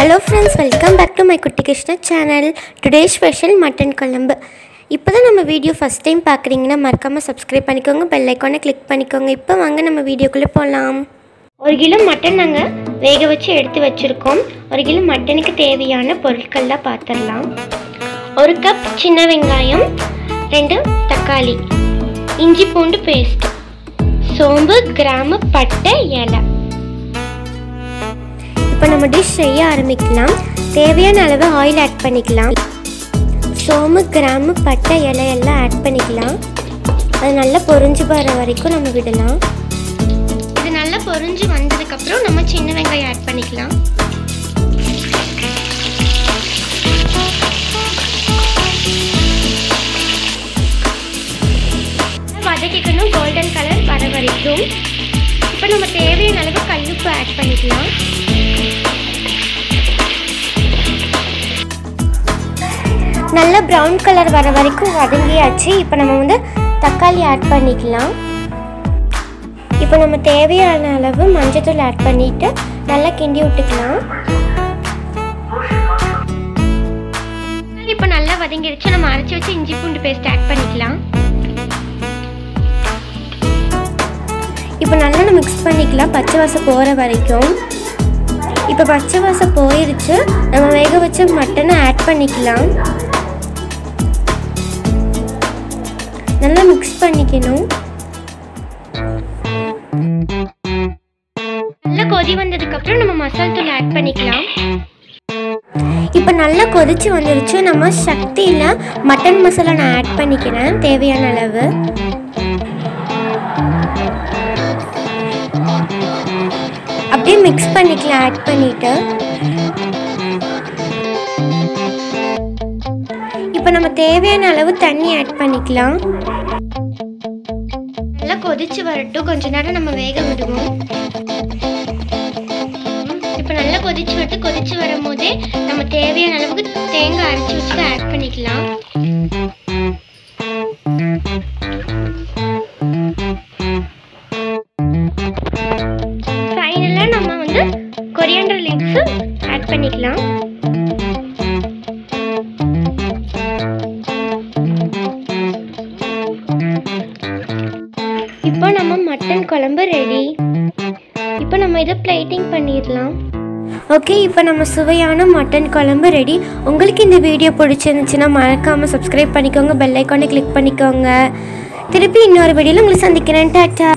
Hello friends, welcome back to my Kutti Krishna channel. Today's special mutton kulambu. இப்போதான் நம்ம video first time பார்க்குறீங்கன்னா மறக்காம subscribe பண்ணிக்கோங்க, bell ஐகானை கிளிக் பண்ணிக்கோங்க. இப்போ வாங்க நம்ம வீடியோக்குள்ளே போகலாம். 1 கிலோ மட்டன் நாங்கள் வேக வச்சு எடுத்து வச்சுருக்கோம். 1 கிலோ மட்டனுக்கு தேவையான பொருட்கள்லாம் பார்த்துடலாம். 1 கப் சின்ன வெங்காயம், 2 தக்காளி, இஞ்சி பூண்டு பேஸ்ட், சோம்பு, கிராம்பு, பட்டை, இலை. இப்போ நம்ம டிஷ் செய்ய ஆரம்பிக்கலாம். தேவையான அளவு ஆயில் ஆட் பண்ணிக்கலாம். சோம்பு, கிராம்பு, பட்டை, இலை எல்லாம் ஆட் பண்ணிக்கலாம். அது நல்லா பொரிஞ்சு வர வரைக்கும் நம்ம விடலாம். இது நல்லா பொரிஞ்சு வந்ததுக்கப்புறம் நம்ம சின்ன வெங்காயம் ஆட் பண்ணிக்கலாம். வதக்கிக்கணும் கோல்டன் கலர் வர வரைக்கும். இப்போ நம்ம தேவையான அளவு கல்லுப்பு ஆட் பண்ணிக்கலாம். நல்ல ப்ரௌன் கலர் வர வரைக்கும் வதங்கியாச்சு. இப்போ நம்ம தக்காளி ஆட் பண்ணிக்கலாம். இப்போ நம்ம தேவையான அளவு மஞ்சள் ஆட் பண்ணிட்டு நல்லா கிண்டி விட்டுக்கலாம். இப்போ நல்லா வதங்கிடுச்சு. நம்ம அரைச்சி வச்சு இஞ்சி பூண்டு பேஸ்ட் ஆட் பண்ணிக்கலாம். இப்போ நல்லா மிக்ஸ் பண்ணிக்கலாம் பச்சை வாசம் போகிற வரைக்கும். இப்போ பச்சை வாசம் போயிடுச்சு. நம்ம வேக வச்ச மட்டனை ஆட் பண்ணிக்கலாம். நல்லா மிக்ஸ் பண்ணிக்கணும். நல்லா கொதி வந்ததுக்கு அப்புறம் நம்ம மசாலா தூள் ஆட் பண்ணிக்கலாம். இப்போ நல்லா கொதிச்சு வந்துருச்சு. நம்ம சக்தியில மட்டன் மசாலா நான் ஆட் பண்ணிக்கிறேன் தேவையான அளவு. அப்படியே மிக்ஸ் பண்ணிக்கலாம். ஆட் பண்ணிட்டு இப்போ நம்ம தேவையான அளவு தண்ணி ஆட் பண்ணிக்கலாம். நல்லா கொதிச்சு வரட்டும். கொஞ்ச நேரம் நம்ம வேக விடுவோம். இப்போ நல்லா கொதிச்சு வரும் போதே நம்ம தேவையான அளவுக்கு தேங்காய் அரைச்சி வச்சு ஆட் பண்ணிக்கலாம். ஃபைனலாக நம்ம கொரியாண்டர் லீவ்ஸ் ஆட் பண்ணிக்கலாம். இப்போ நம்ம மட்டன் குழம்பு ரெடி. இப்போ நம்ம இதை பிளேட்டிங் பண்ணிடலாம். ஓகே, இப்போ நம்ம சுவையான மட்டன் குழம்பு ரெடி. உங்களுக்கு இந்த வீடியோ பிடிச்சிருந்துச்சுன்னா மறக்காமல் சப்ஸ்கிரைப் பண்ணிக்கோங்க, பெல் ஐக்கானை கிளிக் பண்ணிக்கோங்க. திருப்பி இன்னொரு வீடியோவில் உங்களை சந்திக்கிறேன். டாட்டா.